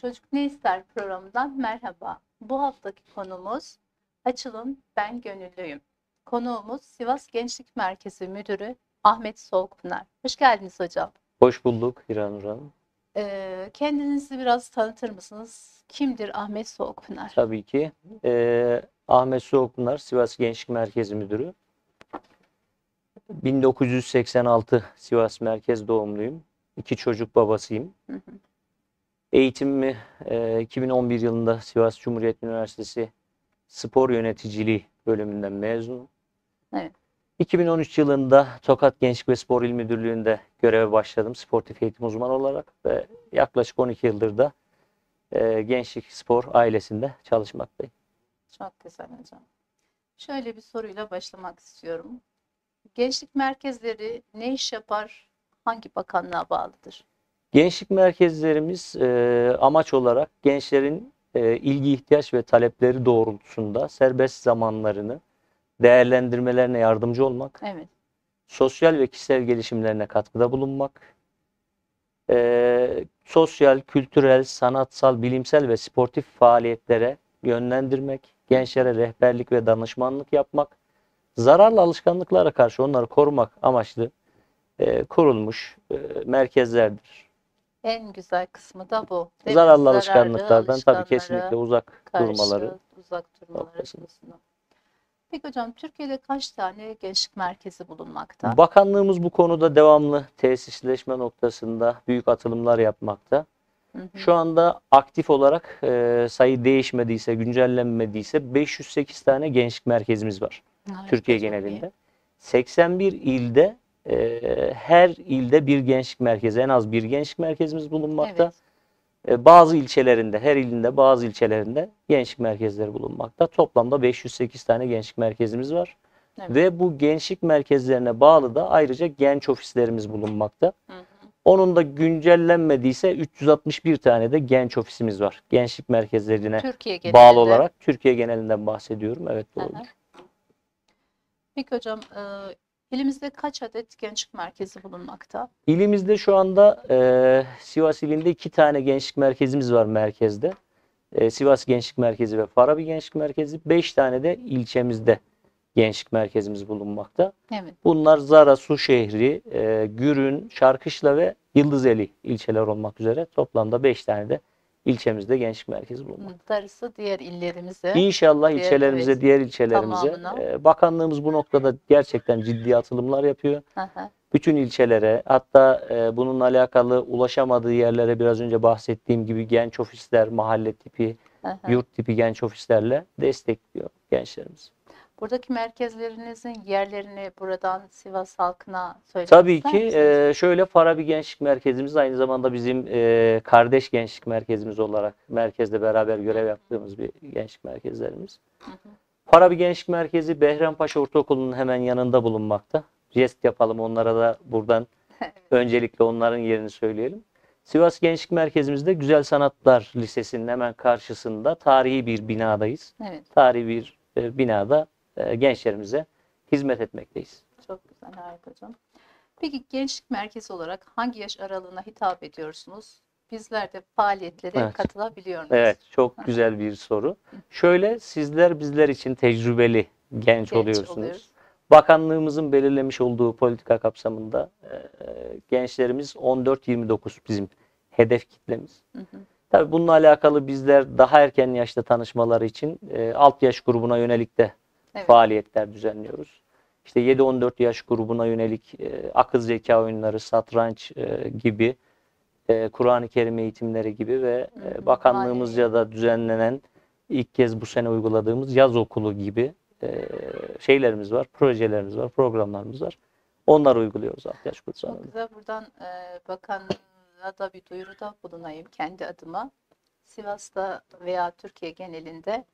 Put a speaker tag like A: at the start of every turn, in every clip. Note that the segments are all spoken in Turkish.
A: Çocuk Ne İster programından merhaba. Bu haftaki konumuz Açılım Ben Gönüllüyüm. Konuğumuz Sivas Gençlik Merkezi Müdürü Ahmet Soğukpınar. Hoş geldiniz hocam.
B: Hoş bulduk İranur Hanım.
A: Kendinizi biraz tanıtır mısınız? Kimdir Ahmet Soğukpınar?
B: Tabii ki. Ahmet Soğukpınar, Sivas Gençlik Merkezi Müdürü. 1986 Sivas Merkez doğumluyum. İki çocuk babasıyım.
A: Hı hı.
B: Eğitimimi 2011 yılında Sivas Cumhuriyet Üniversitesi Spor Yöneticiliği bölümünden mezunum.
A: Evet.
B: 2013 yılında Tokat Gençlik ve Spor İl Müdürlüğü'nde göreve başladım sportif eğitim uzmanı olarak ve yaklaşık 12 yıldır da Gençlik Spor ailesinde çalışmaktayım.
A: Çok güzel hocam. Şöyle bir soruyla başlamak istiyorum. Gençlik merkezleri ne iş yapar? Hangi bakanlığa bağlıdır?
B: Gençlik merkezlerimiz amaç olarak gençlerin ilgi, ihtiyaç ve talepleri doğrultusunda serbest zamanlarını değerlendirmelerine yardımcı olmak,
A: Evet.
B: sosyal ve kişisel gelişimlerine katkıda bulunmak, sosyal, kültürel, sanatsal, bilimsel ve sportif faaliyetlere yönlendirmek, gençlere rehberlik ve danışmanlık yapmak, zararlı alışkanlıklara karşı onları korumak amaçlı kurulmuş merkezlerdir.
A: En güzel kısmı da bu, değil mi?
B: Zararlı
A: Zararlı
B: alışkanlıklardan tabii kesinlikle
A: alışkanlara
B: uzak durmaları
A: karşı uzak durmaları
B: noktasında.
A: konusunda. Peki hocam Türkiye'de kaç tane gençlik merkezi bulunmakta?
B: Bakanlığımız bu konuda devamlı tesisleşme noktasında büyük atılımlar yapmakta.
A: Hı hı.
B: Şu anda aktif olarak sayı değişmediyse, güncellenmediyse 508 tane gençlik merkezimiz var
A: Harika,
B: Türkiye
A: çok iyi.
B: genelinde. 81 ilde her ilde bir gençlik merkezi, en az bir gençlik merkezimiz bulunmakta.
A: Evet.
B: Bazı ilçelerinde, her ilinde bazı ilçelerinde gençlik merkezleri bulunmakta. Toplamda 508 tane gençlik merkezimiz var.
A: Evet.
B: Ve bu gençlik merkezlerine bağlı da ayrıca genç ofislerimiz bulunmakta.
A: Hı hı.
B: Onun da güncellenmediyse 361 tane de genç ofisimiz var. Gençlik merkezlerine
A: Türkiye
B: bağlı
A: genelinde.
B: olarak Türkiye genelinden bahsediyorum. Evet,
A: Hı hı.
B: doğrudur.
A: Peki hocam elimizde kaç adet gençlik merkezi bulunmakta?
B: İlimizde şu anda Sivas ilinde 2 tane gençlik merkezimiz var merkezde. Sivas Gençlik Merkezi ve Farabi Gençlik Merkezi. 5 tane de ilçemizde gençlik merkezimiz bulunmakta.
A: Evet.
B: Bunlar Zara, Suşehri, Gürün, Şarkışla ve Yıldızeli ilçeler olmak üzere toplamda 5 tane de ilçemizde gençlik merkezi bulunmakta.
A: Darısı diğer illerimize,
B: İnşallah
A: diğer
B: ilçelerimize,
A: evet
B: diğer ilçelerimize
A: tamamına.
B: bakanlığımız bu noktada gerçekten ciddi atılımlar yapıyor.
A: Hı hı.
B: Bütün ilçelere, hatta bununla alakalı ulaşamadığı yerlere biraz önce bahsettiğim gibi genç ofisler, mahalle tipi,
A: Hı hı.
B: yurt tipi genç ofislerle destekliyor gençlerimiz.
A: Buradaki merkezlerinizin yerlerini buradan Sivas halkına söylemek
B: Tabii
A: ister
B: ki
A: misiniz?
B: şöyle Farabi Gençlik Merkezimiz aynı zamanda bizim kardeş gençlik merkezimiz olarak merkezle beraber görev yaptığımız bir gençlik merkezlerimiz.
A: Hı hı.
B: Farabi Gençlik Merkezi Behrampaşa Ortaokulu'nun hemen yanında bulunmakta. Jest yapalım onlara da buradan öncelikle onların yerini söyleyelim. Sivas Gençlik Merkezimizde Güzel Sanatlar Lisesi'nin hemen karşısında tarihi bir binadayız.
A: Evet,
B: Tarihi bir binada gençlerimize hizmet etmekteyiz.
A: çok güzel, harika hocam. Peki gençlik merkezi olarak hangi yaş aralığına hitap ediyorsunuz? Bizler de faaliyetlere
B: Evet.
A: katılabiliyor muyuz?
B: Evet, çok güzel bir soru. Şöyle, sizler bizler için tecrübeli genç
A: Genç
B: oluyorsunuz.
A: oluyoruz.
B: Bakanlığımızın belirlemiş olduğu politika kapsamında gençlerimiz 14-29 bizim hedef kitlemiz.
A: Hı hı.
B: Tabii bununla alakalı bizler daha erken yaşta tanışmaları için alt yaş grubuna yönelik de
A: Evet.
B: faaliyetler düzenliyoruz. İşte 7-14 yaş grubuna yönelik akıl zeka oyunları, satranç gibi, Kur'an-ı Kerim eğitimleri gibi ve
A: Hı hı.
B: bakanlığımızca da düzenlenen ilk kez bu sene uyguladığımız yaz okulu gibi şeylerimiz var, projelerimiz var, programlarımız var. Onları uyguluyoruz alt yaş
A: Çok
B: gruplarında.
A: güzel. Buradan bakanlığa da bir duyuruda bulunayım kendi adıma. Sivas'ta veya Türkiye genelinde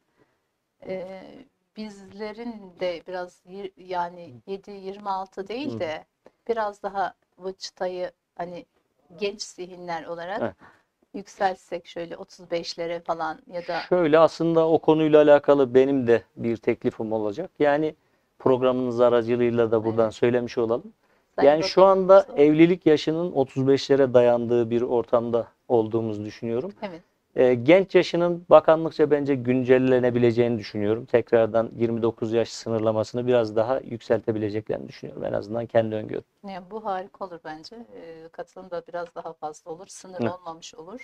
A: e, bizlerin de biraz yani 7-26 değil de biraz daha bu çıtayı hani genç zihinler olarak
B: Evet.
A: yükselsek şöyle 35'lere falan ya da
B: Şöyle aslında o konuyla alakalı benim de bir teklifim olacak. Yani programınız aracılığıyla da buradan
A: evet,
B: söylemiş olalım.
A: Sayın
B: Yani şu anda
A: Bakanımız da
B: evlilik yaşının 35'lere dayandığı bir ortamda olduğumuzu düşünüyorum.
A: evet,
B: Genç yaşının bakanlıkça bence güncellenebileceğini düşünüyorum. Tekrardan 29 yaş sınırlamasını biraz daha yükseltebileceklerini düşünüyorum. En azından kendi öngörüm.
A: Yani bu harika olur bence. Katılım da biraz daha fazla olur. Sınır
B: Evet.
A: olmamış olur.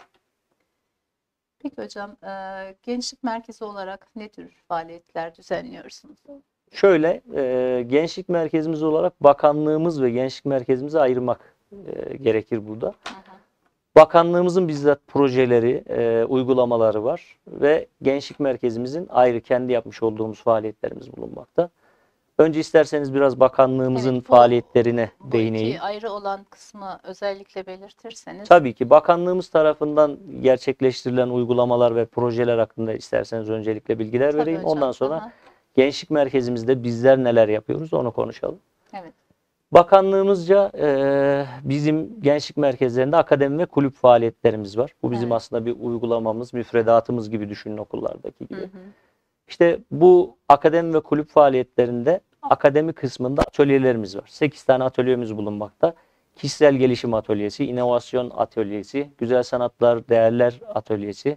A: Peki hocam, gençlik merkezi olarak ne tür faaliyetler düzenliyorsunuz?
B: Şöyle, gençlik merkezimiz olarak bakanlığımız ve gençlik merkezimizi ayırmak gerekir burada.
A: Hı hı.
B: Bakanlığımızın bizzat projeleri, uygulamaları var ve gençlik merkezimizin ayrı kendi yapmış olduğumuz faaliyetlerimiz bulunmakta. Önce isterseniz biraz
A: Evet,
B: bakanlığımızın
A: bu
B: faaliyetlerine
A: bu iki
B: değineyim.
A: ayrı olan kısmı özellikle belirtirseniz.
B: Tabii ki bakanlığımız tarafından gerçekleştirilen uygulamalar ve projeler hakkında isterseniz öncelikle bilgiler
A: Tabii
B: vereyim. Ondan
A: hocam.
B: sonra
A: Aha,
B: gençlik merkezimizde bizler neler yapıyoruz onu konuşalım.
A: evet.
B: Bakanlığımızca bizim gençlik merkezlerinde akademi ve kulüp faaliyetlerimiz var. Bu bizim
A: Evet.
B: aslında bir uygulamamız, müfredatımız gibi düşünün okullardaki
A: Hı
B: gibi.
A: hı.
B: İşte bu akademi ve kulüp faaliyetlerinde akademi kısmında atölyelerimiz var. 8 tane atölyemiz bulunmakta. Kişisel gelişim atölyesi, inovasyon atölyesi, güzel sanatlar, değerler atölyesi,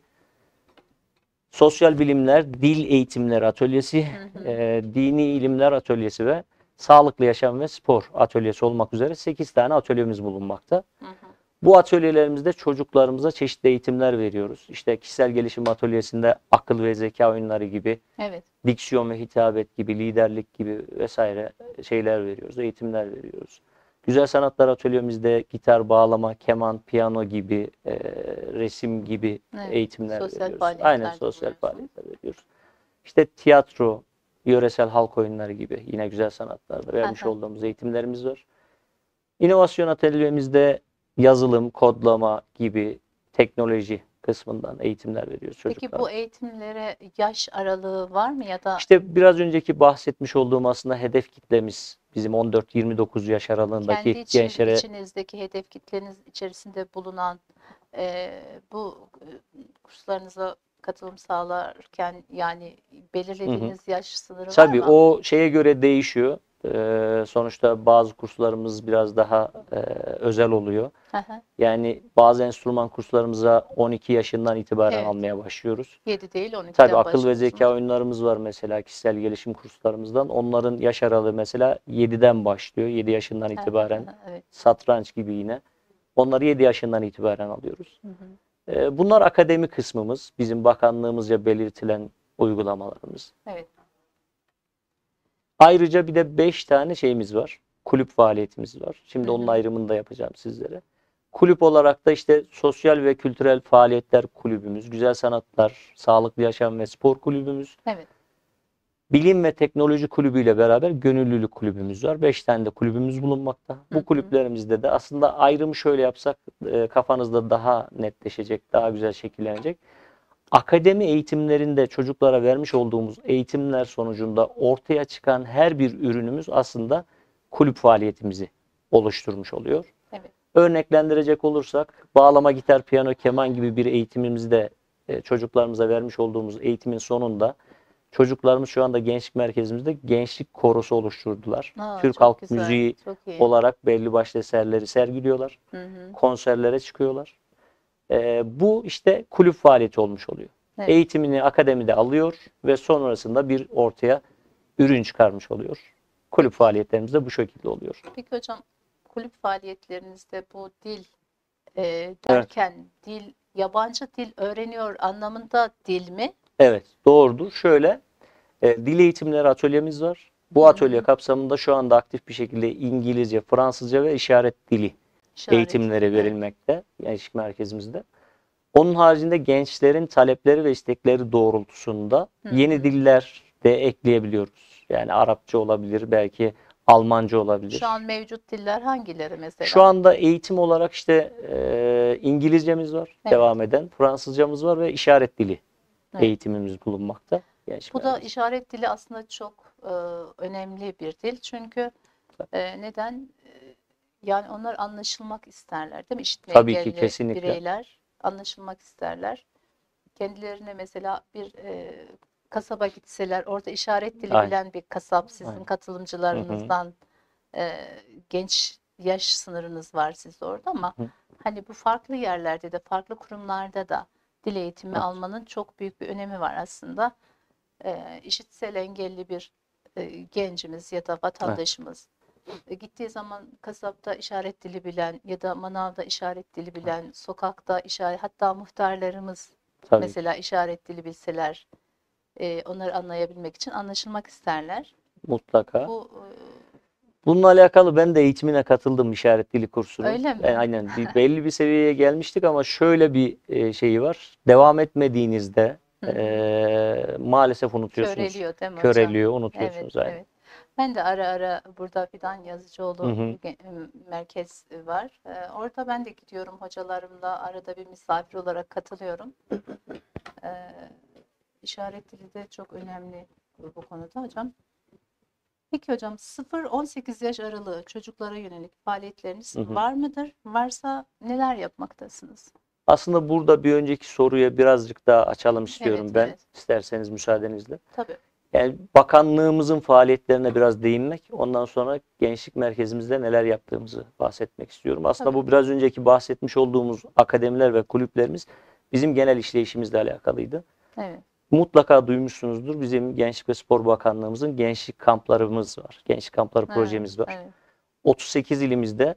B: sosyal bilimler, dil eğitimleri atölyesi,
A: Hı hı.
B: dini ilimler atölyesi ve sağlıklı yaşam ve spor atölyesi olmak üzere 8 tane atölyemiz bulunmakta.
A: Hı hı.
B: Bu atölyelerimizde çocuklarımıza çeşitli eğitimler veriyoruz. İşte kişisel gelişim atölyesinde akıl ve zeka oyunları gibi,
A: Evet.
B: diksiyon ve hitabet gibi, liderlik gibi vesaire şeyler veriyoruz, eğitimler veriyoruz. Güzel sanatlar atölyemizde gitar, bağlama, keman, piyano gibi, resim gibi
A: Evet.
B: eğitimler
A: Sosyal
B: veriyoruz. Aynen
A: faaliyetlerde
B: sosyal
A: bulunuyorsunuz.
B: faaliyetler veriyoruz. İşte tiyatro, yöresel halk oyunları gibi yine güzel sanatlarda
A: Hı
B: vermiş
A: hı.
B: olduğumuz eğitimlerimiz var. İnovasyon atölyemizde yazılım, kodlama gibi teknoloji kısmından eğitimler veriyoruz
A: Peki
B: çocuklara.
A: bu eğitimlere yaş aralığı var mı ya da
B: İşte biraz önceki bahsetmiş olduğum aslında hedef kitlemiz bizim 14-29 yaş
A: kendi
B: aralığındaki gençlere
A: içinizdeki hedef kitleniz içerisinde bulunan bu kurslarınıza katılım sağlarken yani
B: hı hı.
A: belirlediğiniz yaş sınırı var
B: Tabii
A: mı?
B: o şeye göre değişiyor. Sonuçta bazı kurslarımız biraz daha özel oluyor.
A: Hı hı.
B: Yani bazı enstrüman kurslarımıza 12 yaşından itibaren
A: Evet.
B: almaya başlıyoruz.
A: 7 değil
B: Tabii
A: 12'den
B: akıl ve zeka
A: başlıyorsunuz.
B: oyunlarımız var mesela kişisel gelişim kurslarımızdan. Onların yaş aralığı mesela 7'den başlıyor. 7 yaşından
A: Hı hı hı
B: itibaren
A: hı, evet.
B: satranç gibi yine. Onları 7 yaşından itibaren alıyoruz.
A: Hı hı.
B: Bunlar akademi kısmımız. Bizim bakanlığımızca belirtilen uygulamalarımız.
A: Evet.
B: Ayrıca bir de 5 tane şeyimiz var. Kulüp faaliyetimiz var.
A: Hı
B: Şimdi onun
A: hı.
B: ayrımını da yapacağım sizlere. Kulüp olarak da işte sosyal ve kültürel faaliyetler kulübümüz, güzel sanatlar, sağlıklı yaşam ve spor kulübümüz,
A: Evet.
B: bilim ve teknoloji kulübüyle beraber gönüllülük kulübümüz var. 5 tane de kulübümüz bulunmakta.
A: Hı
B: Bu
A: hı.
B: kulüplerimizde de aslında ayrımı şöyle yapsak kafanızda daha netleşecek, daha güzel şekillenecek. Akademi eğitimlerinde çocuklara vermiş olduğumuz eğitimler sonucunda ortaya çıkan her bir ürünümüz aslında kulüp faaliyetimizi oluşturmuş oluyor.
A: Evet.
B: Örneklendirecek olursak bağlama, gitar, piyano, keman gibi bir eğitimimizde çocuklarımıza vermiş olduğumuz eğitimin sonunda çocuklarımız şu anda gençlik merkezimizde gençlik korosu oluşturdular.
A: Aa,
B: Türk
A: çok
B: halk
A: güzel.
B: müziği
A: Çok iyi.
B: olarak belli başlı eserleri sergiliyorlar.
A: Hı hı.
B: Konserlere çıkıyorlar. Bu işte kulüp faaliyeti olmuş oluyor.
A: Evet.
B: Eğitimini akademide alıyor ve sonrasında bir ortaya ürün çıkarmış oluyor. Kulüp
A: Peki,
B: faaliyetlerimiz de bu şekilde oluyor.
A: peki hocam kulüp faaliyetlerinizde bu dil
B: Evet,
A: derken dil yabancı dil öğreniyor anlamında dil mi?
B: evet doğrudur. Şöyle dil eğitimleri atölyemiz var. Bu
A: Hı
B: atölye
A: hı.
B: kapsamında şu anda aktif bir şekilde İngilizce, Fransızca ve işaret dili
A: İşaret dili.
B: eğitimleri
A: Evet.
B: verilmekte gençlik merkezimizde. Onun haricinde gençlerin talepleri ve istekleri doğrultusunda
A: Hı
B: yeni
A: hı.
B: diller de ekleyebiliyoruz. Yani Arapça olabilir, belki Almanca
A: Şu an
B: olabilir.
A: mevcut diller hangileri
B: Şu
A: mesela?
B: anda eğitim olarak işte İngilizcemiz var,
A: Evet.
B: devam eden. Fransızcamız var ve işaret dili
A: Evet.
B: eğitimimiz bulunmakta gençlik
A: Bu da
B: merkezinde.
A: işaret dili aslında çok önemli bir dil. Çünkü neden? Yani onlar anlaşılmak isterler, değil mi? İşitme
B: Tabii ki
A: engelli
B: kesinlikle.
A: bireyler anlaşılmak isterler. Kendilerine mesela bir kasaba gitseler, orada işaret dili
B: Aynen.
A: bilen bir kasap, sizin
B: Aynen. Hı hı.
A: katılımcılarınızdan e, genç yaş sınırınız var sizde orada ama
B: Hı.
A: hani bu farklı yerlerde de, farklı kurumlarda da dil eğitimi
B: Evet.
A: almanın çok büyük bir önemi var aslında. İşitsel engelli bir gencimiz ya da
B: Evet.
A: vatandaşımız gittiği zaman kasapta işaret dili bilen ya da manavda işaret dili bilen, sokakta işaret, hatta muhtarlarımız
B: Tabii ki.
A: mesela işaret dili bilseler onları anlayabilmek için anlaşılmak isterler.
B: Mutlaka.
A: Bu
B: Bununla alakalı ben de eğitimine katıldım, işaret dili kursunun.
A: öyle mi?
B: Aynen belli bir seviyeye gelmiştik ama şöyle bir şeyi var. Devam etmediğinizde
A: Hı hı.
B: maalesef unutuyorsunuz.
A: Köreliyor değil mi hocam?
B: Köreliyor,
A: Evet,
B: unutuyorsunuz aynen.
A: evet. Ben de ara ara burada Fidan
B: Hı
A: Yazıcıoğlu
B: hı.
A: merkez var. Orada ben de gidiyorum hocalarımla arada bir misafir olarak katılıyorum. Ee, işaret dili de çok önemli bu konuda hocam. Peki hocam 0-18 yaş aralığı çocuklara yönelik faaliyetleriniz
B: Hı hı.
A: var mıdır? Varsa neler yapmaktasınız?
B: Aslında burada bir önceki soruya birazcık daha açalım
A: Evet,
B: istiyorum ben,
A: evet.
B: isterseniz müsaadenizle.
A: Tabii.
B: Yani bakanlığımızın faaliyetlerine biraz değinmek, ondan sonra gençlik merkezimizde neler yaptığımızı bahsetmek istiyorum. Aslında
A: Tabii.
B: bu biraz önceki bahsetmiş olduğumuz akademiler ve kulüplerimiz bizim genel işleyişimizle alakalıydı.
A: Evet.
B: Mutlaka duymuşsunuzdur. Bizim Gençlik ve Spor Bakanlığımızın gençlik kamplarımız var. Gençlik kampları
A: Evet.
B: projemiz var.
A: Evet.
B: 38 ilimizde,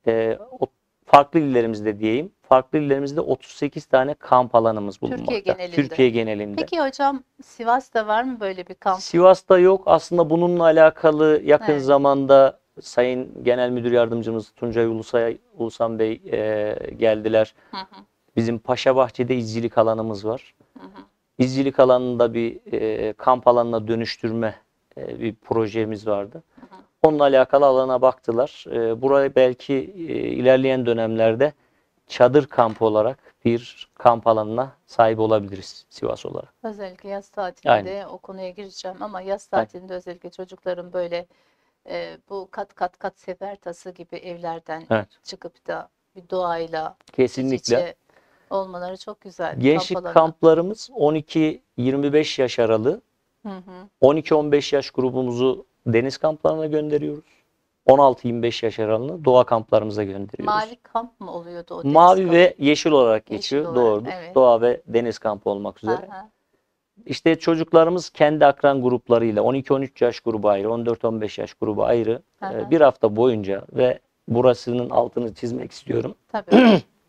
B: farklı illerimizde diyeyim, farklı illerimizde 38 tane kamp alanımız
A: Türkiye
B: bulunmakta.
A: genelinde.
B: Türkiye genelinde.
A: Peki hocam Sivas'ta var mı böyle bir kamp?
B: Sivas'ta yok. Aslında bununla alakalı yakın
A: Evet.
B: zamanda Sayın Genel Müdür Yardımcımız Tuncay Ulusan Bey geldiler.
A: Hı hı.
B: Bizim Paşabahçe'de izcilik alanımız var.
A: Hı hı.
B: İzcilik alanında bir kamp alanına dönüştürme bir projemiz vardı.
A: Hı hı.
B: Onunla alakalı alana baktılar. Buraya belki ilerleyen dönemlerde çadır kampı olarak bir kamp alanına sahip olabiliriz Sivas olarak.
A: Özellikle yaz
B: Aynen.
A: tatilinde o konuya gireceğim ama yaz
B: Aynen.
A: tatilinde özellikle çocukların böyle bu kat kat kat sefer tası gibi evlerden
B: Evet.
A: çıkıp da bir doğayla iç
B: Kesinlikle.
A: içe olmaları çok güzel. Kamp
B: Gençlik
A: alanı.
B: kamplarımız 12-25 yaş aralığı.
A: Hı hı.
B: 12-15 yaş grubumuzu deniz kamplarına gönderiyoruz. 16-25 yaş aralığını doğa kamplarımıza gönderiyoruz.
A: Mavi kamp mı oluyordu o deniz
B: Mavi
A: kampı?
B: ve yeşil olarak
A: Yeşil
B: geçiyor.
A: olarak.
B: Doğrudur.
A: Evet.
B: Doğa ve deniz kampı olmak
A: Hı
B: üzere.
A: hı.
B: İşte çocuklarımız kendi akran gruplarıyla 12-13 yaş grubu ayrı, 14-15 yaş grubu ayrı
A: Hı hı.
B: bir hafta boyunca ve burasının altını çizmek istiyorum.
A: Tabii.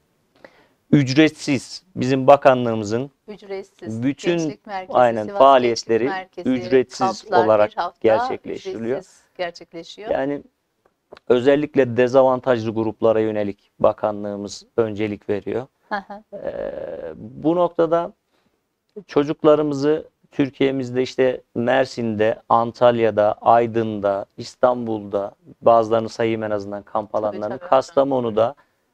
B: Ücretsiz bizim bakanlığımızın
A: Ücretsiz.
B: bütün
A: Gençlik Merkezi,
B: aynen
A: Sivas Gençlik
B: faaliyetleri
A: Merkezi
B: ücretsiz
A: kamplar bir
B: olarak
A: hafta
B: gerçekleştiriliyor.
A: ücretsiz gerçekleşiyor.
B: Yani özellikle dezavantajlı gruplara yönelik bakanlığımız öncelik veriyor.
A: Hı hı.
B: Bu noktada çocuklarımızı Türkiye'mizde işte Mersin'de, Antalya'da, Aydın'da, İstanbul'da bazılarını sayayım en azından kamp
A: Tabii
B: alanlarını,
A: tabii hocam.
B: Kastamonu'da,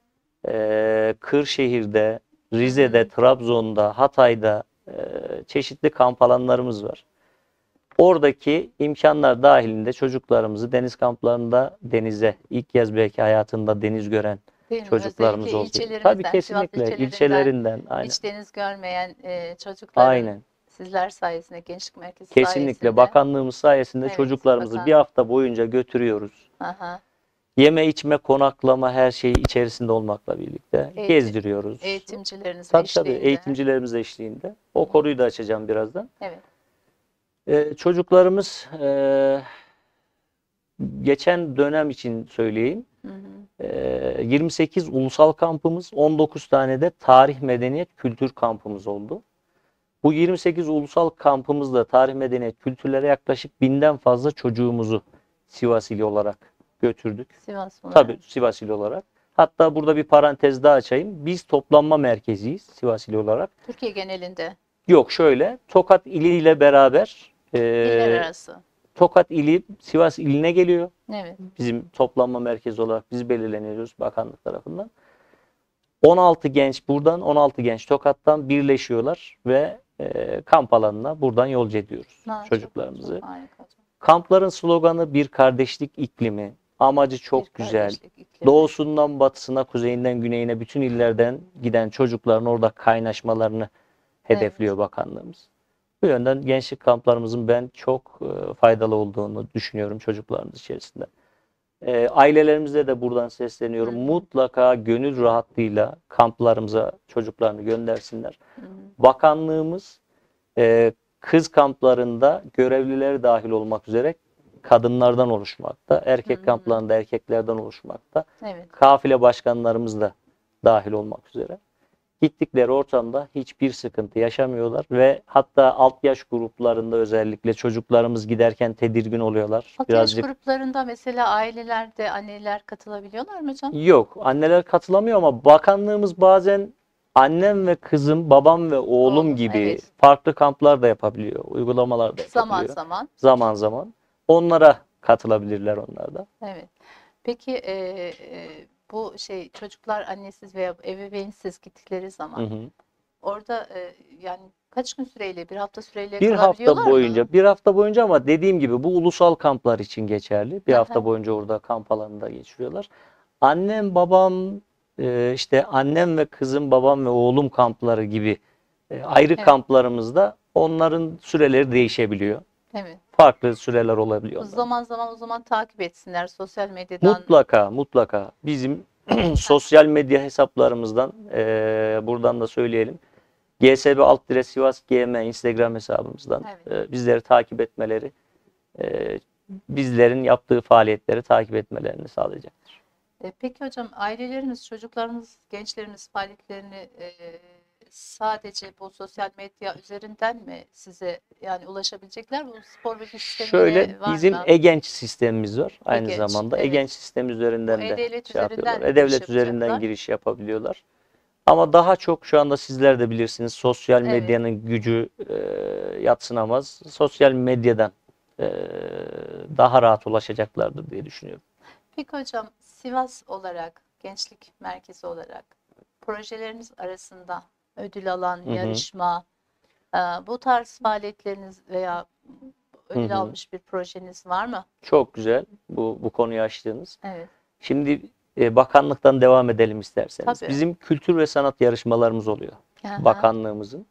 B: Kırşehir'de,
A: Hı
B: Rize'de,
A: hı.
B: Trabzon'da, Hatay'da çeşitli kamp alanlarımız var. Oradaki imkanlar dahilinde çocuklarımızı deniz kamplarında denize ilk kez belki hayatında deniz gören
A: Değil mi?
B: çocuklarımız
A: Özellikle
B: oldu. Tabii
A: ilçelerimizden, Sivas
B: kesinlikle
A: ilçelerinden
B: ilçelerinden aynen.
A: hiç deniz görmeyen çocukların
B: Aynen.
A: sizler sayesinde, Gençlik Merkezi
B: Kesinlikle
A: sayesinde,
B: bakanlığımız sayesinde
A: evet,
B: çocuklarımızı bir
A: bakan,
B: hafta boyunca götürüyoruz.
A: aha,
B: Yeme içme konaklama her şeyi içerisinde olmakla birlikte
A: eğitim,
B: gezdiriyoruz.
A: eğitimcileriniz
B: Tabii
A: eşliğinde.
B: eğitimcilerimiz eşliğinde.
A: Hı
B: O
A: hı.
B: konuyu da açacağım birazdan.
A: Evet.
B: Çocuklarımız geçen dönem için söyleyeyim.
A: Hı hı.
B: 28 ulusal kampımız, 19 tane de tarih, medeniyet, kültür kampımız oldu. Bu 28 ulusal kampımızda tarih, medeniyet, kültürlere yaklaşık 1000'den fazla çocuğumuzu Sivas ili olarak götürdük.
A: Sivas
B: Tabii
A: olarak.
B: Sivas ili olarak. Hatta burada bir parantez daha açayım. Biz toplanma merkeziyiz Sivas ili olarak.
A: Türkiye genelinde,
B: Yok şöyle, Tokat ili ile beraber
A: iller arası.
B: Tokat ili Sivas iline geliyor.
A: Evet.
B: Bizim toplanma merkezi olarak biz belirleniyoruz bakanlık tarafından. 16 genç buradan, 16 genç Tokat'tan birleşiyorlar ve kamp alanına buradan yolcu ediyoruz
A: Ha,
B: çocuklarımızı.
A: çok harika.
B: Kampların sloganı bir kardeşlik iklimi. Amacı
A: Bir
B: çok güzel.
A: kardeşlik iklimi.
B: Doğusundan batısına, kuzeyinden güneyine bütün illerden giden çocukların orada kaynaşmalarını hedefliyor bakanlığımız. Bu yönden gençlik kamplarımızın ben çok faydalı olduğunu düşünüyorum çocuklarımız içerisinde. Ailelerimize de buradan sesleniyorum.
A: Hı hı.
B: Mutlaka gönül rahatlığıyla kamplarımıza çocuklarını göndersinler.
A: Hı hı.
B: Bakanlığımız kız kamplarında görevlileri dahil olmak üzere kadınlardan oluşmakta.
A: Hı
B: Erkek
A: hı.
B: kamplarında erkeklerden oluşmakta.
A: Evet.
B: Kafile başkanlarımız da dahil olmak üzere. Gittikleri ortamda hiçbir sıkıntı yaşamıyorlar ve hatta alt yaş gruplarında özellikle çocuklarımız giderken tedirgin oluyorlar.
A: Alt yaş
B: Birazcık
A: gruplarında mesela ailelerde anneler katılabiliyorlar mı hocam?
B: yok, anneler katılamıyor ama bakanlığımız bazen annem ve kızım, babam ve oğlum
A: Oğlum,
B: gibi
A: evet.
B: farklı kamplar da yapabiliyor, uygulamalar da
A: Zaman
B: yapabiliyor.
A: zaman.
B: Zaman zaman. Onlara katılabilirler onlar da.
A: Evet. Peki bu şey çocuklar annesiz veya ebeveynsiz gittikleri
B: Hı
A: zaman
B: hı.
A: orada yani kaç gün süreyle, bir hafta süreyle
B: Bir hafta
A: kalabiliyorlar mı?
B: boyunca, bir hafta boyunca ama dediğim gibi bu ulusal kamplar için geçerli. Bir
A: Hı
B: hafta
A: hı.
B: boyunca orada kamp alanında geçiriyorlar. Annem, babam, işte annem ve kızım, babam ve oğlum kampları gibi ayrı
A: Evet.
B: kamplarımızda onların süreleri değişebiliyor.
A: Evet.
B: Farklı süreler olabiliyor
A: O
B: onların.
A: zaman zaman o zaman takip etsinler sosyal medyadan.
B: Mutlaka, mutlaka bizim
A: Hı hı.
B: sosyal medya hesaplarımızdan buradan da söyleyelim. GSB alt Sivas GM Instagram hesabımızdan
A: Evet.
B: bizleri takip etmeleri, e, bizlerin yaptığı faaliyetleri takip etmelerini sağlayacaktır.
A: Peki hocam ailelerimiz, çocuklarımız, gençlerimiz faaliyetlerini sadece bu sosyal medya üzerinden mi size yani ulaşabilecekler? Bu spor bilgi
B: Şöyle
A: sistemiyle var
B: bizim
A: mı?
B: e-genç sistemimiz var aynı
A: E-Genç,
B: zamanda.
A: evet.
B: E-genç sistemi
A: Bu
B: üzerinden de
A: E-Devlet
B: şey yapıyorlar.
A: üzerinden giriş
B: E-devlet üzerinden
A: yapacaklar.
B: giriş yapabiliyorlar. Ama daha çok şu anda sizler de bilirsiniz sosyal
A: Evet.
B: medyanın gücü yadsınamaz. Sosyal medyadan e, daha rahat ulaşacaklardır diye düşünüyorum.
A: Peki hocam Sivas olarak, gençlik merkezi olarak projeleriniz arasında ödül alan,
B: Hı hı,
A: yarışma, bu tarz faaliyetleriniz veya
B: hı
A: ödül
B: hı.
A: almış bir projeniz var mı?
B: Çok güzel bu konuyu açtığınız.
A: Evet.
B: Şimdi bakanlıktan devam edelim isterseniz.
A: Tabii.
B: Bizim kültür ve sanat yarışmalarımız oluyor.
A: Hı hı.
B: Bakanlığımızın.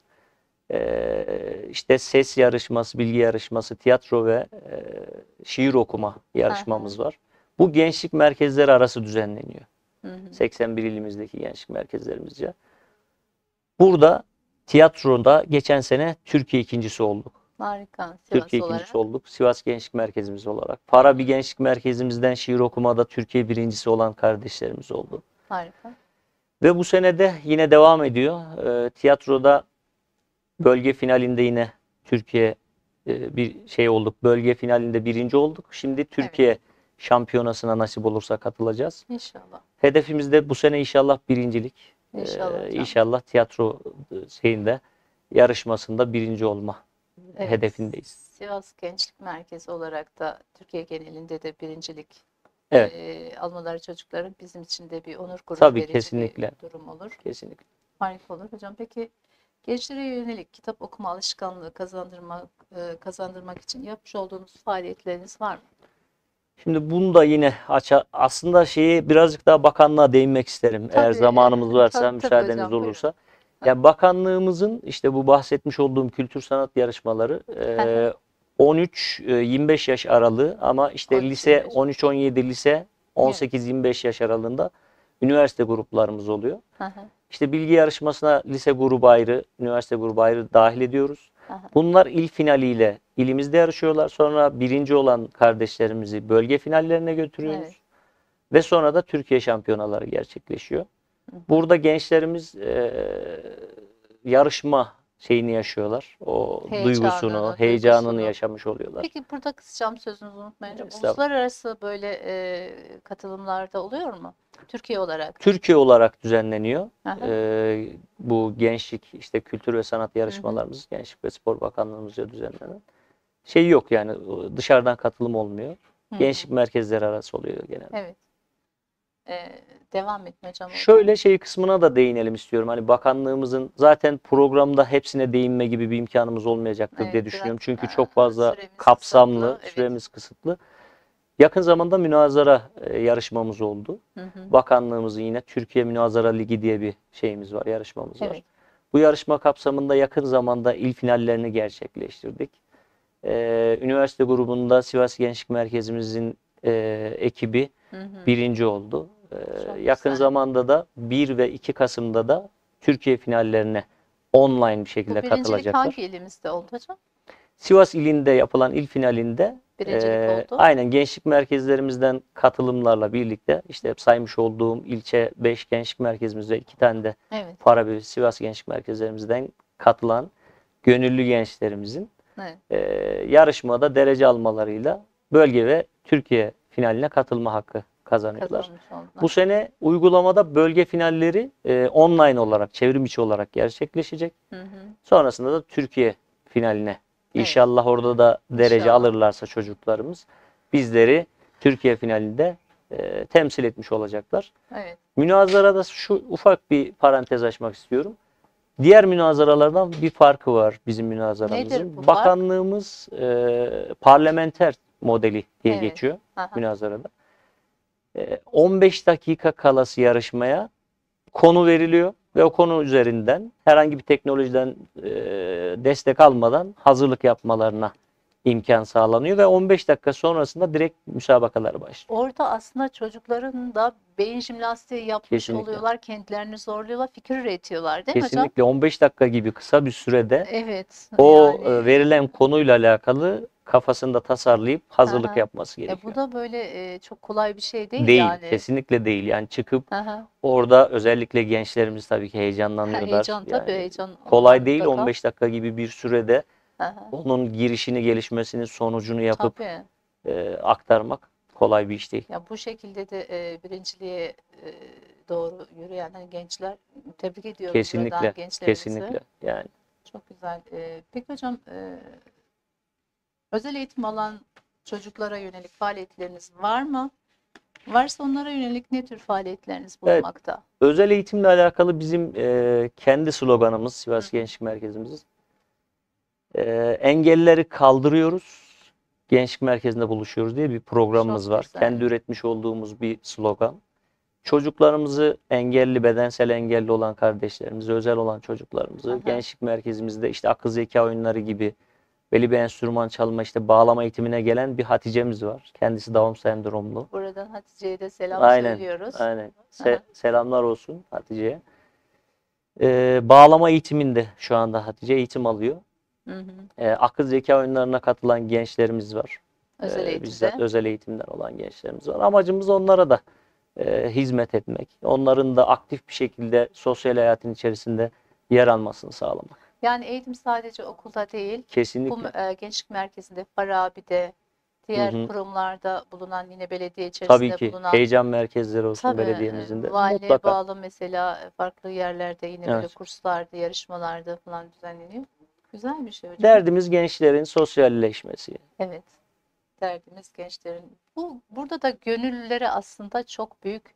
B: İşte ses yarışması, bilgi yarışması, tiyatro ve şiir okuma
A: Hı hı.
B: yarışmamız var. Bu gençlik merkezleri arası düzenleniyor.
A: Hı hı.
B: 81 ilimizdeki gençlik merkezlerimizce. Burada tiyatroda geçen sene Türkiye ikincisi olduk.
A: Harika. Sivas
B: Türkiye ikincisi
A: olarak.
B: olduk. Sivas Gençlik Merkezimiz olarak.
A: Hı
B: Para bir
A: hı.
B: gençlik merkezimizden şiir okumada Türkiye birincisi olan kardeşlerimiz oldu.
A: Harika.
B: Ve bu sene de yine devam ediyor. Tiyatroda bölge finalinde yine Türkiye bir şey olduk. Bölge finalinde birinci olduk. Şimdi
A: Evet.
B: Türkiye şampiyonasına nasip olursa katılacağız.
A: İnşallah.
B: Hedefimiz de bu sene inşallah birincilik.
A: İnşallah hocam.
B: İnşallah tiyatro şeyinde yarışmasında birinci olma
A: Evet.
B: hedefindeyiz.
A: Sivas Gençlik Merkezi olarak da Türkiye genelinde de birincilik
B: Evet,
A: almaları çocukların bizim için de bir onur gurur
B: tabii
A: verici bir
B: kesinlikle.
A: durum olur.
B: Kesinlikle.
A: Harika olur. Hocam peki gençlere yönelik kitap okuma alışkanlığı kazandırmak için yapmış olduğunuz faaliyetleriniz var mı?
B: Şimdi bunu da yine aslında şeyi birazcık daha bakanlığa değinmek isterim. Eğer
A: Tabii,
B: zamanımız varsa,
A: tabii
B: müsaadeniz
A: hocam buyurun.
B: olursa. Yani bakanlığımızın işte bu bahsetmiş olduğum kültür sanat yarışmaları 13-25 yaş aralığı ama işte lise
A: 13-25.
B: 13-17 lise
A: Evet.
B: 18-25 yaş aralığında üniversite gruplarımız oluyor.
A: Hı hı,
B: İşte bilgi yarışmasına lise grubu ayrı, üniversite grubu ayrı dahil ediyoruz.
A: hı hı.
B: Bunlar il finaliyle ilimizde yarışıyorlar. Sonra birinci olan kardeşlerimizi bölge finallerine
A: Evet.
B: götürüyoruz. Ve sonra da Türkiye şampiyonaları gerçekleşiyor.
A: Hı hı.
B: Burada gençlerimiz yarışma şeyini yaşıyorlar. O duygusunu,
A: Heyecanını,
B: heyecanını
A: duygusunu.
B: yaşamış oluyorlar.
A: Peki burada kısacağım sözünüzü unutmayın hocam.
B: Estağfurullah.
A: Uluslararası böyle katılımlarda oluyor mu? Türkiye olarak.
B: Türkiye olarak düzenleniyor.
A: Hı hı,
B: Bu gençlik, işte kültür ve sanat
A: hı hı,
B: yarışmalarımız Gençlik ve Spor Bakanlığımızca düzenlenen. Şey yok yani dışarıdan katılım olmuyor.
A: hı hı.
B: Gençlik merkezleri arası oluyor genelde.
A: Evet. Devam etme hocam orada.
B: Şöyle şey kısmına da değinelim istiyorum. Hani bakanlığımızın zaten programda hepsine değinme gibi bir imkanımız olmayacaktır diye
A: Evet, biraz
B: düşünüyorum. Çünkü çok fazla
A: süremiz
B: kapsamlı,
A: kısıtlı. Evet.
B: süremiz kısıtlı. Yakın zamanda münazara yarışmamız oldu.
A: Hı hı.
B: Bakanlığımızın yine Türkiye Münazara Ligi diye bir şeyimiz var, yarışmamız var.
A: Evet.
B: Bu yarışma kapsamında yakın zamanda il finallerini gerçekleştirdik. Üniversite grubunda Sivas Gençlik Merkezimizin ekibi
A: Hı hı.
B: birinci oldu.
A: Çok
B: Yakın
A: güzel.
B: zamanda da 1 ve 2 Kasım'da da Türkiye finallerine online bir şekilde
A: Bu birincilik
B: katılacaklar.
A: hangi ilimizde oldu hocam?
B: Sivas ilinde yapılan il finalinde
A: Birincilik oldu.
B: aynen gençlik merkezlerimizden katılımlarla birlikte işte hep saymış olduğum ilçe 5 gençlik merkezimizde 2 tane de
A: Evet.
B: para Sivas gençlik merkezlerimizden katılan gönüllü gençlerimizin
A: Evet.
B: yarışmada derece almalarıyla bölge ve Türkiye finaline katılma hakkı kazanıyorlar.
A: Kazanmış oldular.
B: Bu sene uygulamada bölge finalleri online olarak, çevrim içi olarak gerçekleşecek.
A: Hı hı.
B: Sonrasında da Türkiye finaline.
A: Evet.
B: İnşallah orada da derece
A: İnşallah.
B: alırlarsa çocuklarımız bizleri Türkiye finalinde temsil etmiş olacaklar.
A: Evet.
B: Münazarada şu ufak bir parantez açmak istiyorum. Diğer münazaralardan bir farkı var bizim
A: Nedir
B: münazaramızın.
A: bu fark?
B: Bakanlığımız parlamenter modeli diye
A: Evet.
B: geçiyor
A: Aha.
B: münazarada. 15 dakika kalası yarışmaya konu veriliyor ve o konu üzerinden herhangi bir teknolojiden destek almadan hazırlık yapmalarına imkan sağlanıyor ve 15 dakika sonrasında direkt müsabakalar başlıyor.
A: Orada aslında çocukların da beyin jimnastiği yapmış
B: Kesinlikle.
A: oluyorlar, kendilerini zorluyorlar, fikir üretiyorlar, değil mi hocam?
B: Kesinlikle 15 dakika gibi kısa bir sürede
A: Evet.
B: o
A: Yani
B: verilen konuyla alakalı kafasında tasarlayıp hazırlık
A: aha.
B: yapması
A: Bu
B: gerekiyor.
A: da böyle çok kolay bir şey değil
B: Değil,
A: yani.
B: kesinlikle değil. Yani çıkıp
A: Aha.
B: orada özellikle gençlerimiz tabii ki heyecanlanıyorlar.
A: Heyecan tabii,
B: Yani
A: heyecan var
B: kolay değil
A: mutlaka.
B: 15 dakika gibi bir sürede
A: Aha.
B: onun girişini, gelişmesini, sonucunu yapıp
A: Tabii.
B: aktarmak kolay bir iş değil.
A: Ya bu şekilde de birinciliğe doğru yürüyen hani gençler, tebrik ediyorum buradan
B: Kesinlikle,
A: gençlerimizi.
B: kesinlikle. Yani
A: Çok güzel. Peki hocam, özel eğitim alan çocuklara yönelik faaliyetleriniz var mı? Varsa onlara yönelik ne tür faaliyetleriniz
B: evet,
A: bulunmakta?
B: özel eğitimle alakalı bizim kendi sloganımız
A: Hı
B: Sivas
A: hı.
B: Gençlik Merkezimiz. Engelleri kaldırıyoruz, gençlik merkezinde buluşuyoruz diye bir programımız
A: Çok
B: var.
A: güzel.
B: Kendi üretmiş olduğumuz bir slogan. Çocuklarımızı engelli, bedensel engelli olan kardeşlerimizi, özel olan çocuklarımızı
A: Aha.
B: gençlik merkezimizde işte akıl zeka oyunları gibi belli bir enstrüman çalma, işte bağlama eğitimine gelen bir Hatice'miz var. Kendisi Down sendromlu.
A: Buradan Hatice'ye de selam
B: Aynen,
A: söylüyoruz.
B: aynen.
A: Aha.
B: Selamlar olsun Hatice'ye. Bağlama eğitiminde şu anda Hatice eğitim alıyor.
A: Hı hı.
B: Akıl zeka oyunlarına katılan gençlerimiz var.
A: Özel
B: Bizzat
A: eğitimde.
B: özel eğitimden olan gençlerimiz var. Amacımız onlara da hizmet etmek. Onların da aktif bir şekilde sosyal hayatın içerisinde yer almasını sağlamak.
A: Yani eğitim sadece okulda değil, bu
B: Kesinlikle.
A: gençlik merkezinde, Farabi'de,
B: Hı
A: diğer
B: hı.
A: kurumlarda bulunan, yine belediye
B: Tabii
A: içerisinde
B: ki
A: bulunan,
B: heyecan merkezleri olsun
A: tabii
B: belediyemizin de
A: valiliğe
B: mutlaka.
A: bağlı mesela farklı yerlerde yine böyle
B: Evet.
A: kurslarda, yarışmalarda falan düzenleniyor. Güzel bir şey hocam.
B: Derdimiz gençlerin sosyalleşmesi.
A: Evet, derdimiz gençlerin. Burada da gönüllülere aslında çok büyük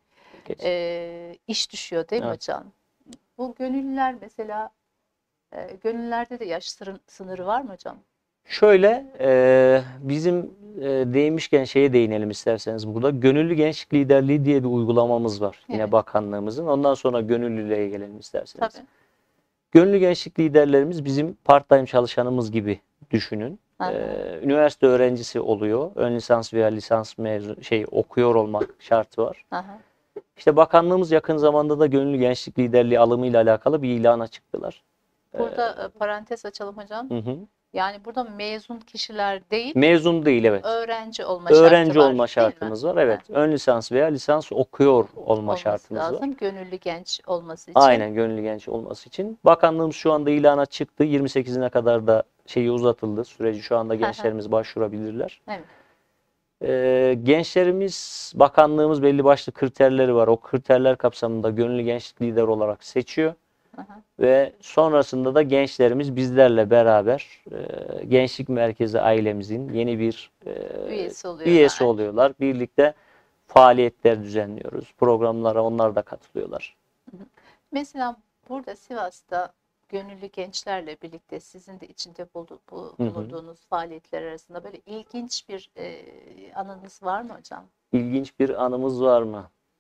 A: iş düşüyor değil mi
B: Evet.
A: hocam? Bu gönüllüler mesela, gönüllülerde de yaş sınırı var mı hocam?
B: Şöyle bizim değmişken şeye değinelim isterseniz burada. Gönüllü Gençlik Liderliği diye bir uygulamamız var. Yine
A: Evet,
B: bakanlığımızın. Ondan sonra gönüllülüğe gelelim isterseniz.
A: tabii.
B: Gönüllü gençlik liderlerimiz bizim part-time çalışanımız gibi düşünün.
A: Aha.
B: Üniversite öğrencisi oluyor. Ön lisans veya lisans mezun okuyor olmak şartı var.
A: Aha.
B: İşte bakanlığımız yakın zamanda da gönüllü gençlik liderliği alımıyla alakalı bir ilana çıktılar.
A: Burada parantez açalım hocam.
B: Hı hı.
A: Yani burada mezun kişiler değil,
B: Mezun değil, evet.
A: öğrenci olma şartı
B: Öğrenci
A: var,
B: olma
A: değil mi?
B: şartımız var. Evet. Ön lisans veya lisans okuyor olma
A: Olması
B: şartımız var.
A: lazım gönüllü genç olması için.
B: Aynen, gönüllü genç olması için. Bakanlığımız şu anda ilana çıktı. 28'ine kadar da şeyi uzatıldı. Süreci şu anda gençlerimiz başvurabilirler.
A: Evet.
B: Gençlerimiz, bakanlığımız belli başlı kriterleri var. O kriterler kapsamında gönüllü gençlik lideri olarak seçiyor.
A: Aha.
B: Ve sonrasında da gençlerimiz bizlerle beraber Gençlik Merkezi ailemizin yeni bir üyesi oluyorlar. Birlikte faaliyetler düzenliyoruz. Programlara onlar da katılıyorlar.
A: Mesela burada Sivas'ta gönüllü gençlerle birlikte sizin de içinde bulunduğunuz faaliyetler arasında böyle ilginç bir anınız var mı hocam?
B: İlginç bir anımız var mı?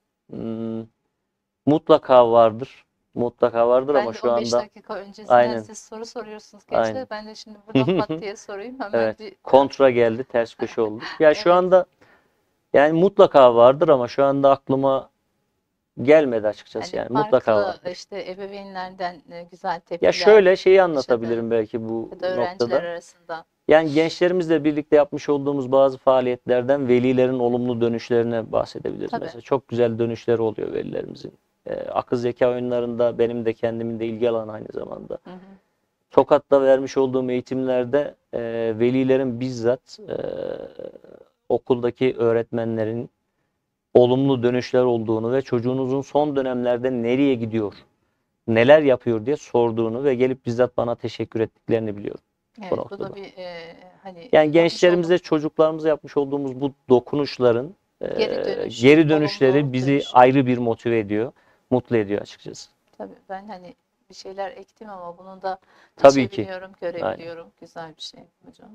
B: Mutlaka vardır. Mutlaka vardır
A: Ben
B: ama
A: de
B: şu
A: 15
B: anda
A: dakika öncesinden
B: aynen,
A: siz soru soruyorsunuz gençler.
B: aynen.
A: Ben de şimdi buradan pat diye sorayım hemen
B: Evet.
A: bir
B: Kontra geldi, ters köşe olduk. Ya şu
A: evet.
B: anda Yani mutlaka vardır ama şu anda aklıma gelmedi açıkçası,
A: Hani
B: yani mutlaka
A: farklı
B: vardır.
A: işte ebeveynlerden güzel
B: Ya
A: tepkiler
B: şöyle şeyi
A: yaşadığın
B: anlatabilirim belki bu
A: ya da öğrenciler
B: noktada.
A: arasında.
B: Yani gençlerimizle birlikte yapmış olduğumuz bazı faaliyetlerden velilerin olumlu dönüşlerine bahsedebiliriz.
A: Tabii.
B: Mesela çok güzel dönüşleri oluyor velilerimizin. Akıl zeka oyunlarında benim de kendimin de ilgi alanı aynı zamanda.
A: Hı hı.
B: Tokat'ta vermiş olduğum eğitimlerde velilerin bizzat okuldaki öğretmenlerin olumlu dönüşler olduğunu ve çocuğunuzun son dönemlerde nereye gidiyor, neler yapıyor diye sorduğunu ve gelip bizzat bana teşekkür ettiklerini biliyorum bu
A: Evet, bu da
B: noktada.
A: bir hani
B: Yani
A: yapmış olduğum
B: gençlerimize, çocuklarımıza yapmış olduğumuz bu dokunuşların
A: geri dönüşü,
B: geri
A: olumlu
B: dönüşleri bizi
A: dönüşü.
B: ayrı bir motive ediyor, mutlu ediyor açıkçası.
A: Tabii ben hani bir şeyler ektim ama bunu da
B: Tabii ki.
A: biçebiliyorum,
B: Aynen.
A: görebiliyorum. Güzel bir şey hocam.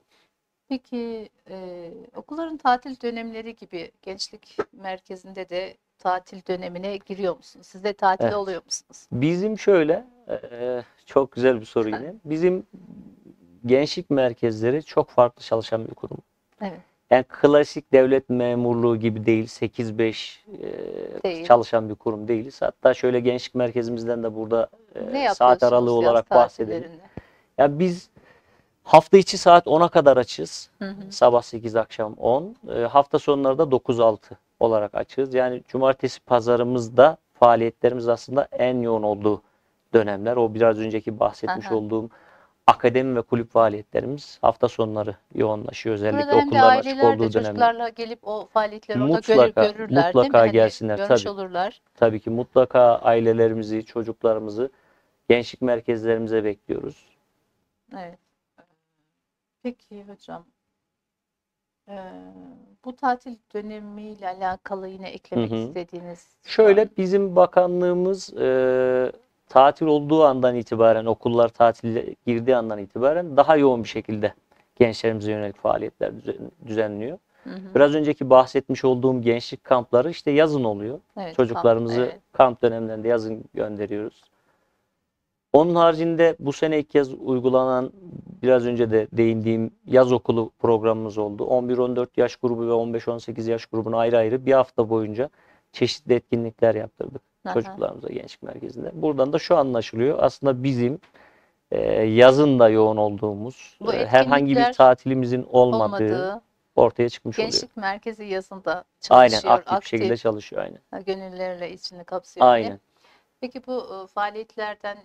A: Peki okulların tatil dönemleri gibi gençlik merkezinde de tatil dönemine giriyor musunuz? Siz de tatil
B: Evet.
A: oluyor musunuz?
B: Bizim şöyle, çok güzel bir soru yine. Bizim gençlik merkezleri çok farklı çalışan bir kurum.
A: Evet,
B: Yani klasik devlet memurluğu gibi değil, 8-5
A: değil.
B: çalışan bir kurum değiliz. Hatta şöyle gençlik merkezimizden de burada
A: Ne
B: saat aralığı
A: yapıyorsunuz yaz
B: olarak bahsedelim.
A: tatillerinde?
B: Ya biz hafta içi saat 10'a kadar açız.
A: Hı hı.
B: Sabah 8 akşam 10. Hafta sonları da 9-6 olarak açığız. Yani cumartesi pazarımızda faaliyetlerimiz aslında en yoğun olduğu dönemler. O biraz önceki bahsetmiş
A: Aha.
B: olduğum akademi ve kulüp faaliyetlerimiz hafta sonları yoğunlaşıyor.
A: Burada
B: Özellikle
A: hem de
B: okulların açık
A: aileler de
B: olduğu dönemler.
A: çocuklarla gelip o faaliyetleri orada
B: Mutlaka,
A: görürler, değil mi?
B: mutlaka
A: Hani
B: gelsinler
A: görmüş
B: tabii.
A: olurlar.
B: Tabii ki mutlaka ailelerimizi, çocuklarımızı gençlik merkezlerimize bekliyoruz.
A: Evet. Peki hocam, eee, bu tatil dönemiyle alakalı yine
B: Hı
A: eklemek
B: hı.
A: istediğiniz var
B: Şöyle
A: mı?
B: bizim bakanlığımız tatil olduğu andan itibaren, okullar tatile girdiği andan itibaren daha yoğun bir şekilde gençlerimize yönelik faaliyetler düzenliyor.
A: Hı hı.
B: Biraz önceki bahsetmiş olduğum gençlik kampları işte yazın oluyor.
A: Evet, kamp,
B: Çocuklarımızı
A: evet.
B: kamp dönemlerinde yazın gönderiyoruz. Onun haricinde bu sene ilk kez uygulanan, biraz önce de değindiğim yaz okulu programımız oldu. 11-14 yaş grubu ve 15-18 yaş grubuna ayrı ayrı bir hafta boyunca çeşitli etkinlikler yaptırdık
A: Aha.
B: çocuklarımıza gençlik merkezinde. Buradan da şu anlaşılıyor. Aslında bizim yazın da yoğun olduğumuz,
A: Bu
B: herhangi bir
A: etkinlikler
B: tatilimizin olmadığı
A: olmadığı
B: ortaya çıkmış oluyor.
A: gençlik merkezi yazında
B: Aynen,
A: çalışıyor,
B: aktif bir
A: aktif,
B: şekilde çalışıyor aynen.
A: gönüllülerle içini kapsıyor yine.
B: Aynen.
A: Peki bu faaliyetlerden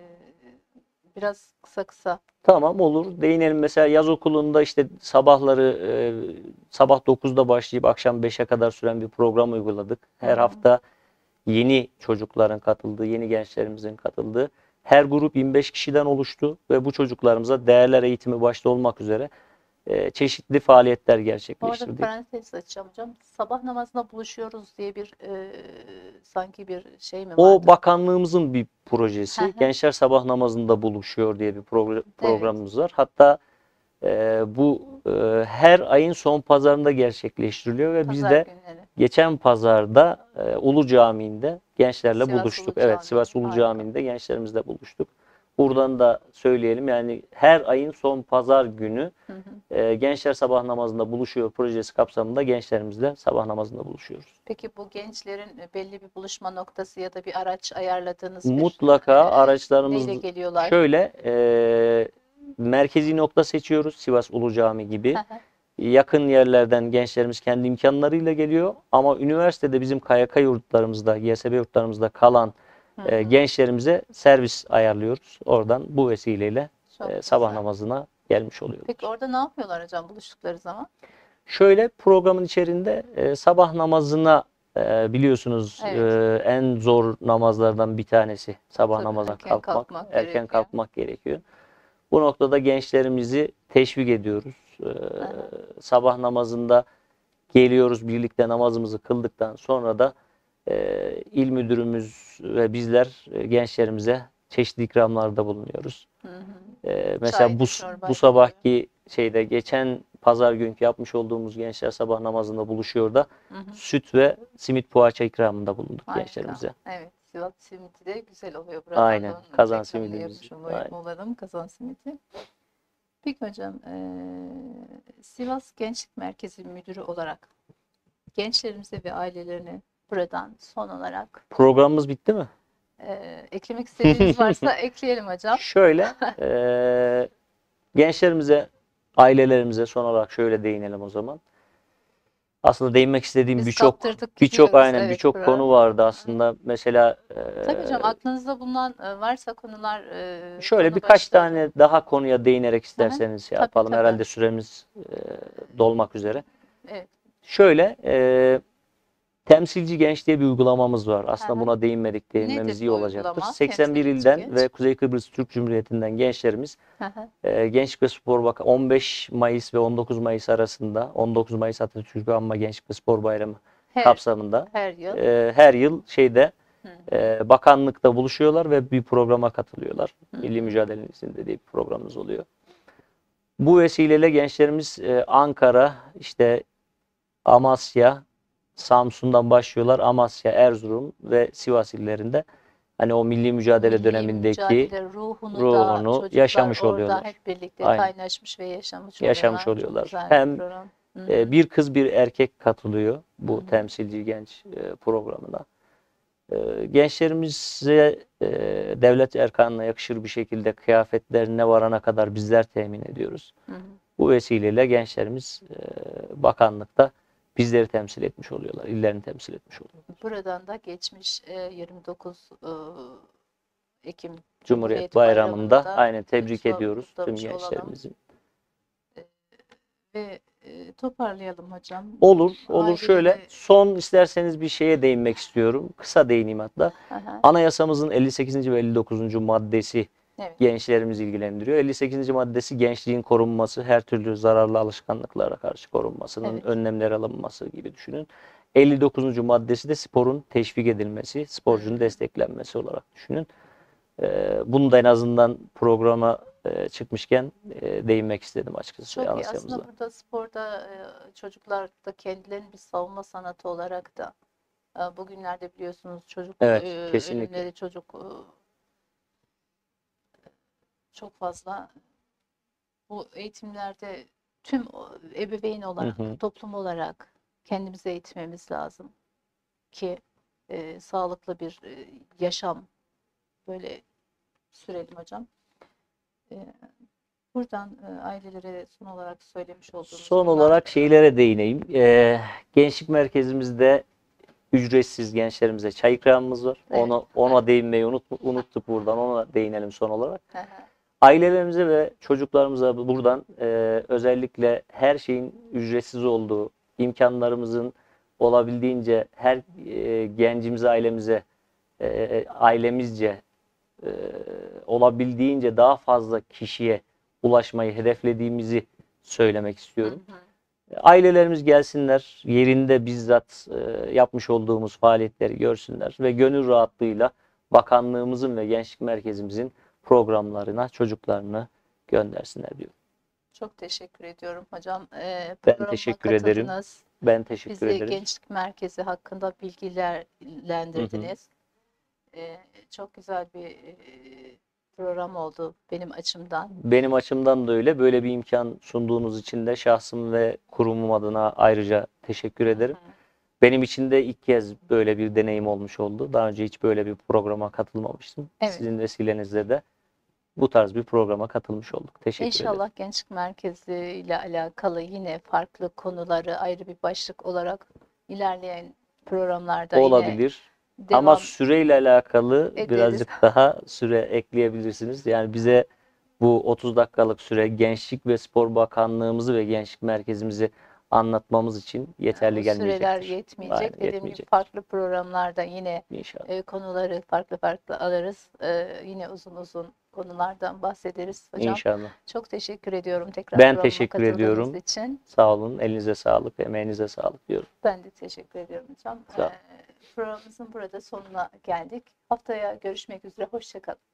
A: biraz kısa
B: Tamam, olur. Değinelim. Mesela yaz okulunda işte sabahları sabah 9'da başlayıp akşam 5'e kadar süren bir program uyguladık.
A: hı
B: Her
A: hı.
B: hafta yeni çocukların katıldığı, yeni gençlerimizin katıldığı her grup 25 kişiden oluştu ve bu çocuklarımıza değerler eğitimi başta olmak üzere çeşitli faaliyetler
A: Orada bir
B: gerçekleştirdik.
A: parantez açacağım hocam. Sabah namazına buluşuyoruz diye bir sanki bir şey mi
B: O
A: vardı?
B: bakanlığımızın bir
A: Hı
B: projesi.
A: hı.
B: Gençler Sabah Namazında buluşuyor diye bir
A: Evet.
B: programımız var. Hatta bu her ayın son pazarında gerçekleştiriliyor ve biz
A: Pazar
B: de
A: günleri.
B: geçen pazarda Ulu Camii'nde gençlerle
A: Sivas
B: buluştuk.
A: Ulu
B: Evet,
A: Camii.
B: Sivas Ulu
A: Harika.
B: Camii'nde gençlerimizle buluştuk. Buradan da söyleyelim, yani her ayın son pazar günü
A: Hı hı.
B: Gençler Sabah Namazında buluşuyor projesi kapsamında gençlerimizle sabah namazında buluşuyoruz.
A: Peki bu gençlerin belli bir buluşma noktası ya da bir araç ayarladığınız bir
B: Mutlaka
A: neyle
B: araçlarımız
A: geliyorlar?
B: şöyle, merkezi nokta seçiyoruz, Sivas Ulu Cami
A: Hı
B: gibi.
A: hı.
B: Yakın yerlerden gençlerimiz kendi imkanlarıyla geliyor. Ama üniversitede bizim KYK yurtlarımızda, GSB yurtlarımızda kalan
A: Hı hı.
B: gençlerimize servis ayarlıyoruz. Oradan bu vesileyle
A: Çok
B: sabah
A: güzel.
B: namazına gelmiş
A: Peki
B: oluyoruz.
A: orada ne yapıyorlar hocam buluştukları zaman?
B: Şöyle, programın içerisinde sabah namazına, biliyorsunuz,
A: Evet.
B: en zor namazlardan bir tanesi sabah
A: Tabii
B: namaza
A: erken
B: kalkmak,
A: kalkmak
B: erken
A: gerekiyor.
B: kalkmak gerekiyor. Bu noktada gençlerimizi teşvik ediyoruz.
A: Hı hı.
B: Sabah namazında geliyoruz, birlikte namazımızı kıldıktan sonra da il müdürümüz ve bizler gençlerimize çeşitli ikramlarda bulunuyoruz.
A: Hı hı.
B: Mesela
A: Çaydı,
B: bu
A: çorbaydı gibi.
B: sabahki şeyde, geçen pazar günkü yapmış olduğumuz gençler sabah namazında buluşuyor da
A: Hı hı.
B: süt ve simit poğaça ikramında bulunduk
A: Harika.
B: gençlerimize.
A: Evet, Sivas simidi de güzel oluyor. Buradan
B: Aynen,
A: da onun
B: kazan
A: reklamını
B: simidimiz.
A: yapmış
B: Aynen.
A: olalım. Kazan simidi. Peki hocam, Sivas Gençlik Merkezi Müdürü olarak gençlerimize ve ailelerine buradan son olarak
B: Programımız bitti mi?
A: eklemek istediğiniz varsa ekleyelim hocam.
B: Şöyle, gençlerimize, ailelerimize son olarak şöyle değinelim o zaman. Aslında değinmek istediğim
A: Biz
B: birçok
A: kaptırdık gidiyoruz.
B: aynen
A: Evet,
B: birçok konu
A: program.
B: vardı aslında. Mesela
A: Tabii hocam, aklınızda bulunan varsa konular,
B: şöyle
A: konu
B: birkaç
A: başlığı.
B: tane daha konuya değinerek
A: Hı hı.
B: isterseniz şey
A: Tabii,
B: yapalım.
A: tabii.
B: Herhalde süremiz dolmak üzere.
A: Evet.
B: Şöyle, temsilci genç diye bir uygulamamız var. Aslında
A: Hı hı.
B: buna değinmemiz
A: Nedir
B: iyi
A: bu
B: olacaktır.
A: uygulama?
B: 81
A: Temsilci
B: ilden
A: genç.
B: ve Kuzey Kıbrıs Türk Cumhuriyeti'nden gençlerimiz
A: Hı hı.
B: Gençlik ve Spor Bakanı 15 Mayıs ve 19 Mayıs arasında 19 Mayıs Atatürk Anma Gençlik ve Spor Bayramı kapsamında
A: Her yıl.
B: her yıl şeyde
A: Hı hı.
B: bakanlıkta buluşuyorlar ve bir programa katılıyorlar.
A: Hı
B: Milli
A: hı.
B: Mücadele'nin içinde diye bir programımız oluyor. Bu vesileyle gençlerimiz Ankara, işte Amasya, Samsun'dan başlıyorlar. Amasya, Erzurum ve Sivas illerinde hani o milli mücadele
A: Milli
B: dönemindeki
A: mücadele ruhunu da
B: ruhunu
A: çocuklar
B: yaşamış
A: orada
B: oluyorlar.
A: hep birlikte
B: Aynen.
A: kaynaşmış ve yaşamış
B: Yaşamış
A: oluyorlar. Çok
B: oluyorlar.
A: güzel bir
B: Hem
A: program. Hı hı.
B: bir kız bir erkek katılıyor
A: Hı
B: bu
A: hı.
B: temsilci genç programına. Gençlerimize devlet erkanına yakışır bir şekilde kıyafetlerine varana kadar bizler temin ediyoruz.
A: Hı hı.
B: Bu vesileyle gençlerimiz bakanlıkta bizleri temsil etmiş oluyorlar, illerini temsil etmiş oluyorlar.
A: Buradan da geçmiş 29 Ekim
B: Cumhuriyet
A: Cumhuriyet Bayramı'nı
B: Bayramı'nda
A: da
B: aynen tebrik ediyoruz tüm
A: kutlamış olalım.
B: gençlerimizi.
A: E, Ve toparlayalım hocam.
B: Olur. Şöyle son isterseniz bir şeye değinmek istiyorum. Kısa değineyim hatta.
A: Aha,
B: Anayasamızın 58. ve 59. maddesi
A: evet.
B: gençlerimizi ilgilendiriyor. 58. maddesi gençliğin korunması, her türlü zararlı alışkanlıklara karşı korunmasının
A: Evet.
B: önlemler alınması gibi düşünün. 59. maddesi de sporun teşvik edilmesi, sporcunun desteklenmesi olarak düşünün. Bunu da en azından programa çıkmışken değinmek istedim açıkçası
A: Çok iyi.
B: anayasamızda.
A: Aslında burada sporda çocuklar da kendilerini bir savunma sanatı olarak da bugünlerde biliyorsunuz çocuk
B: Evet, kesinlikle.
A: ölümleri, çok fazla. Bu eğitimlerde tüm ebeveyn
B: Hı
A: olarak,
B: hı.
A: toplum olarak kendimizi eğitmemiz lazım ki sağlıklı bir yaşam böyle sürelim hocam. E, Buradan ailelere son olarak söylemiş olduğunuz
B: Son
A: bundan
B: olarak şeylere değineyim. Gençlik merkezimizde ücretsiz gençlerimize çay ikramımız var.
A: evet.
B: Ona değinmeyi unuttuk buradan. Ona değinelim son olarak.
A: Hı hı.
B: Ailelerimize ve çocuklarımıza buradan özellikle her şeyin ücretsiz olduğu, imkanlarımızın olabildiğince her gencimize, ailemizce e, olabildiğince daha fazla kişiye ulaşmayı hedeflediğimizi söylemek
A: Hı
B: istiyorum.
A: hı.
B: Ailelerimiz gelsinler, yerinde bizzat yapmış olduğumuz faaliyetleri görsünler ve gönül rahatlığıyla bakanlığımızın ve gençlik merkezimizin programlarına çocuklarını göndersinler diyorum.
A: Çok teşekkür ediyorum hocam.
B: Ben
A: Programa
B: teşekkür ederim.
A: katıldınız.
B: Ben teşekkür
A: Bizi
B: ederim.
A: Gençlik Merkezi hakkında
B: Hı hı.
A: bilgilendirdiniz. Çok güzel bir program oldu benim açımdan.
B: Benim açımdan da öyle. Böyle bir imkan sunduğunuz için de şahsım ve kurumum adına ayrıca teşekkür
A: Hı
B: ederim.
A: hı.
B: Benim için de ilk kez böyle bir deneyim olmuş oldu. Daha önce hiç böyle bir programa katılmamıştım.
A: Evet.
B: Sizin vesilenizle de bu tarz bir programa katılmış olduk. Teşekkür ederim.
A: İnşallah Gençlik Merkezi ile alakalı yine farklı konuları ayrı bir başlık olarak ilerleyen programlarda yine
B: Olabilir. Ama
A: devam
B: süreyle alakalı
A: ederiz.
B: birazcık daha süre ekleyebilirsiniz. Yani bize bu 30 dakikalık süre Gençlik ve Spor Bakanlığımızı ve Gençlik Merkezimizi anlatmamız için yeterli
A: O süreler
B: gelmeyecektir.
A: yetmeyecek.
B: Aynen,
A: Dediğim gibi
B: yetmeyecektir.
A: farklı programlarda yine
B: İnşallah.
A: konuları farklı alırız. Yine uzun uzun konulardan bahsederiz hocam.
B: İnşallah.
A: Çok teşekkür ediyorum tekrar
B: Ben
A: programa
B: teşekkür
A: katıldığınız
B: ediyorum.
A: için.
B: Sağ olun. Elinize sağlık, emeğinize sağlık diyorum.
A: Ben de teşekkür ediyorum hocam.
B: Sağ olun.
A: Programımızın burada sonuna geldik. Haftaya görüşmek üzere. Hoşça kalın.